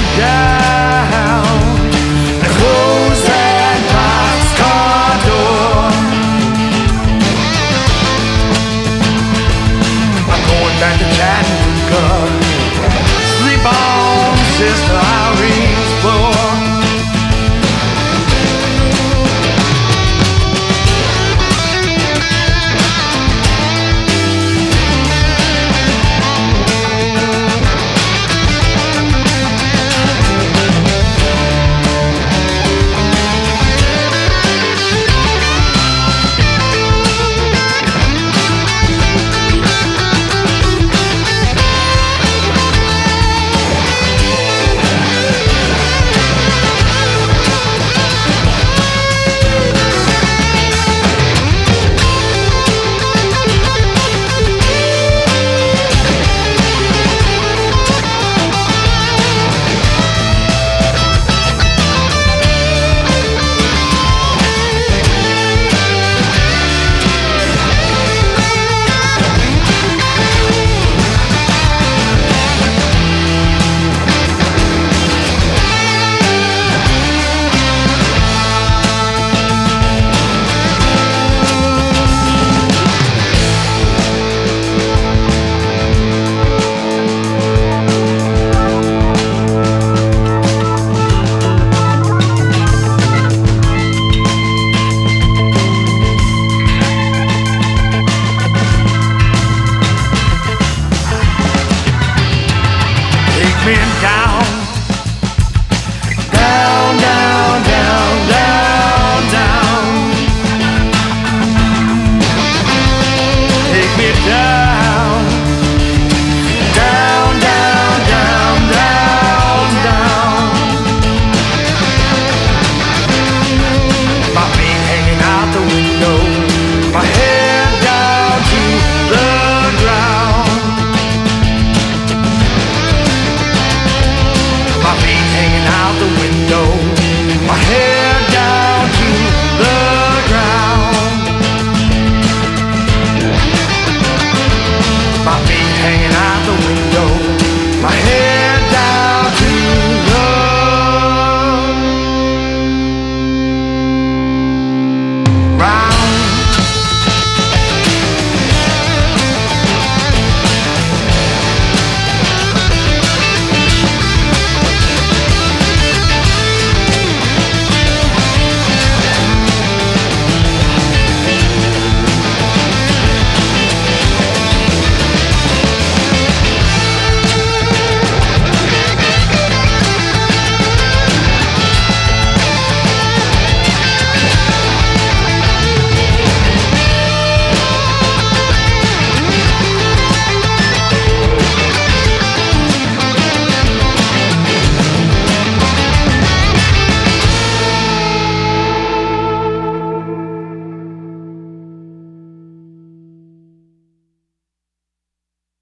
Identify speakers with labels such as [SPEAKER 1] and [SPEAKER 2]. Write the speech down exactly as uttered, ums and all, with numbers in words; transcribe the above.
[SPEAKER 1] down and close that boxcar door. I'm going back to Chattanooga, sleep on Sister Irene's floor. Me down, down, down, down, down, down. Take me down, down, down, down, down, down. My feet hanging out the window, my head down to the ground. My feet hanging out the window, my head